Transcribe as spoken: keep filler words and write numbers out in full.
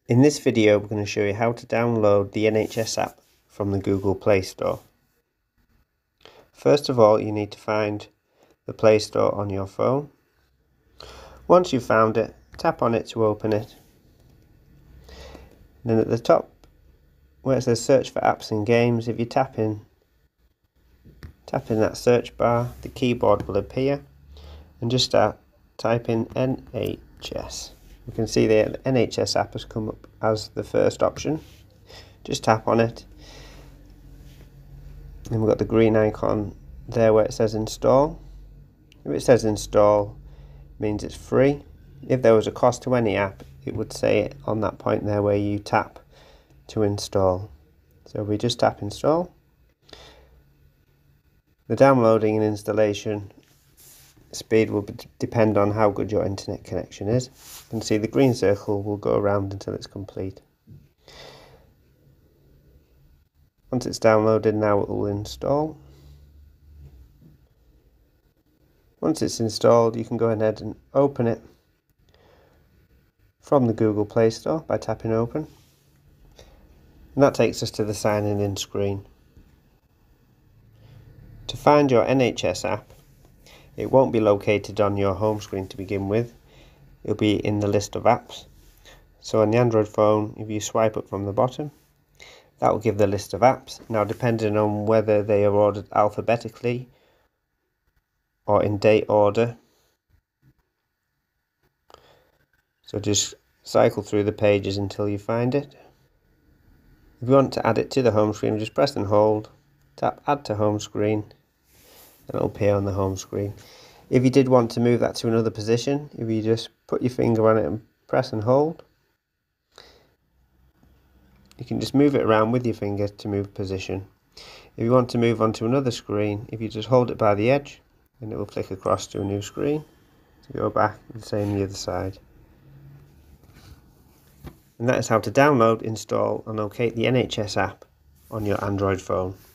In this video, we're going to show you how to download the N H S app from the Google Play Store. First of all, you need to find the Play Store on your phone. Once you've found it, tap on it to open it. Then at the top, where it says search for apps and games, if you tap in, tap in that search bar, the keyboard will appear, and just start typing N H S. You can see there the N H S app has come up as the first option. Just tap on it, and we've got the green icon there where it says install. If it says install, it means it's free. If there was a cost to any app, it would say it on that point there where you tap to install. So we just tap install. The downloading and installation speed will depend on how good your internet connection is. You can see the green circle will go around until it's complete. Once it's downloaded, now it will install. Once it's installed, you can go ahead and open it from the Google Play Store by tapping open. And that takes us to the signing in screen. To find your N H S app, it won't be located on your home screen to begin with. It'll be in the list of apps. So on the Android phone, if you swipe up from the bottom, that will give the list of apps. Now, depending on whether they are ordered alphabetically or in date order, so just cycle through the pages until you find it. If you want to add it to the home screen, just press and hold, tap add to home screen, and it'll appear on the home screen. If you did want to move that to another position, if you just put your finger on it and press and hold, you can just move it around with your finger to move position. If you want to move on to another screen, if you just hold it by the edge, and it will flick across to a new screen to go back, and the same the other side. And that is how to download, install and locate the N H S app on your Android phone.